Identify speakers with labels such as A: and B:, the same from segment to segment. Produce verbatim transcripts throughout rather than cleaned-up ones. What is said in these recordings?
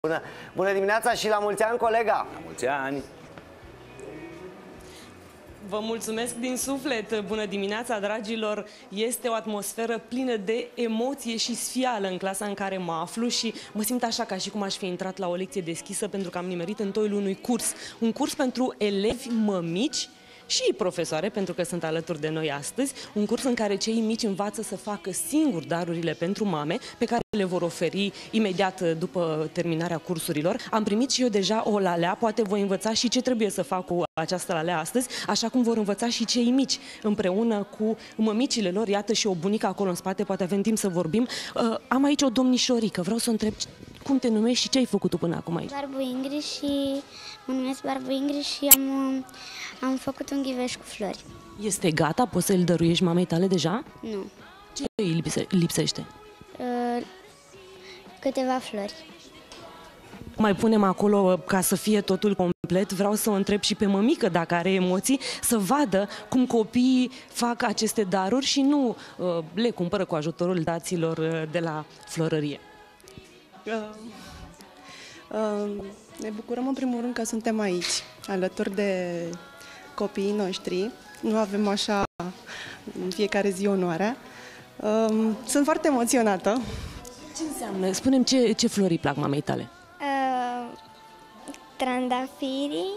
A: Bună, bună dimineața și la mulți ani, colega!
B: La mulți ani!
C: Vă mulțumesc din suflet! Bună dimineața, dragilor! Este o atmosferă plină de emoție și sfială în clasa în care mă aflu și mă simt așa ca și cum aș fi intrat la o lecție deschisă, pentru că am nimerit în toiul unui curs. Un curs pentru elevi mămici și profesoare, pentru că sunt alături de noi astăzi, un curs în care cei mici învață să facă singuri darurile pentru mame, pe care le vor oferi imediat după terminarea cursurilor. Am primit și eu deja o lalea, poate voi învăța și ce trebuie să fac cu această lalea astăzi, așa cum vor învăța și cei mici, împreună cu mămicile lor. Iată și o bunică acolo în spate, poate avem timp să vorbim. Uh, am aici o domnișorică, vreau să o întreb cum te numești și ce ai făcut tu până acum aici?
D: Barbu Ingrid și mă numesc Barbu Ingrid și am, am făcut un ghiveș cu flori.
C: Este gata? Poți să îl dăruiești mamei tale deja?
D: Nu.
C: Ce îi lipse lipsește?
D: Uh, câteva flori.
C: Mai punem acolo ca să fie totul complet. Vreau să o întreb și pe mămică dacă are emoții, să vadă cum copiii fac aceste daruri și nu uh, le cumpără cu ajutorul daților uh, de la florărie.
E: Uh, uh, ne bucurăm în primul rând că suntem aici, alături de copiii noștri. Nu avem așa în fiecare zi onoarea. Uh, sunt foarte emoționată.
C: Ce înseamnă? Spune-mi ce, ce flori îi plac mamei tale?
D: Uh, trandafirii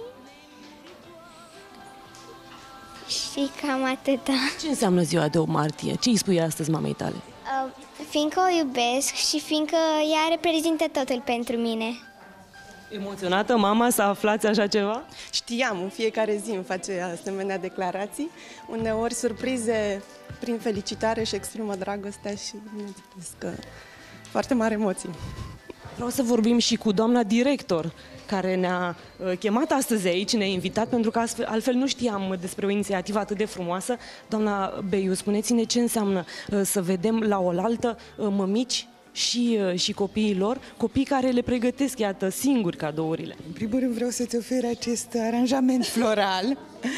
D: și cam atâta.
C: Ce înseamnă ziua de opt martie? Ce îi spui astăzi mamei tale?
D: Uh, fiindcă o iubesc și fiindcă ea reprezintă totul pentru mine.
C: Emoționată mama să aflați așa ceva?
E: Știam, în fiecare zi îmi face asemenea declarații, uneori surprize prin felicitare și exprimă dragostea și, bineînțeles, că foarte mari emoții.
C: Vreau să vorbim și cu doamna director, care ne-a uh, chemat astăzi aici, ne-a invitat, pentru că altfel, altfel nu știam despre o inițiativă atât de frumoasă. Doamna Beiu, spuneți-ne ce înseamnă uh, să vedem la oaltă uh, mămici și, uh, și copiii lor, copii care le pregătesc, iată, singuri cadourile.
F: În primul rând vreau să-ți ofer acest aranjament floral,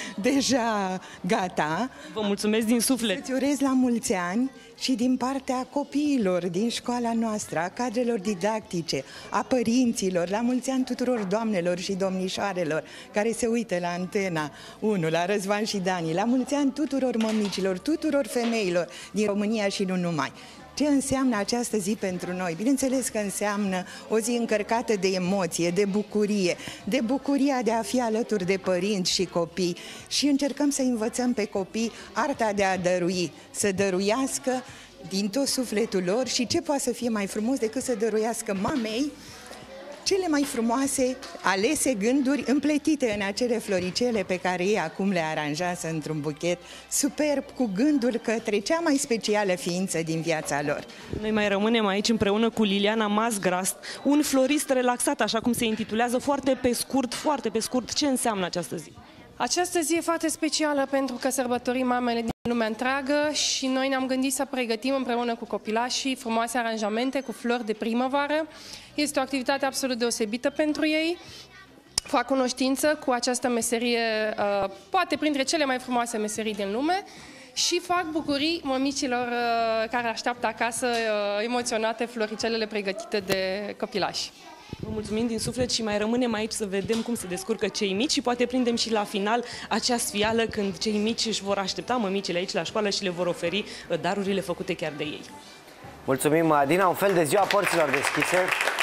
F: deja gata.
C: Vă mulțumesc din suflet!
F: Să-ți urez la mulți ani și din partea copiilor din școala noastră, a cadrelor didactice, a părinților, la mulți ani tuturor doamnelor și domnișoarelor care se uită la Antena unu, la Răzvan și Dani, la mulți ani tuturor mămicilor, tuturor femeilor din România și nu numai. Ce înseamnă această zi pentru noi? Bineînțeles că înseamnă o zi încărcată de emoție, de bucurie, de bucuria de a fi alături de părinți și copii și încercăm să învățăm pe copii arta de a dărui, să dăruiască din tot sufletul lor și ce poate să fie mai frumos decât să dăruiască mamei cele mai frumoase alese gânduri împletite în acele floricele pe care ei acum le aranjează într-un buchet superb cu gândul către cea mai specială ființă din viața lor.
C: Noi mai rămânem aici împreună cu Liliana Masgrast, un florist relaxat, așa cum se intitulează, foarte pe scurt, foarte pe scurt. Ce înseamnă această zi?
G: Această zi e foarte specială pentru că sărbătorim mamele din lumea întreagă și noi ne-am gândit să pregătim împreună cu copilașii frumoase aranjamente cu flori de primăvară. Este o activitate absolut deosebită pentru ei. Fac cunoștință cu această meserie, poate printre cele mai frumoase meserii din lume, și fac bucurii mămicilor care așteaptă acasă emoționate floricelele pregătite de copilași.
C: Vă mulțumim din suflet și mai rămânem aici să vedem cum se descurcă cei mici și poate prindem și la final acea sfială când cei mici își vor aștepta mămicile aici la școală și le vor oferi darurile făcute chiar de ei.
A: Mulțumim, Adina, un fel de ziua porților deschise.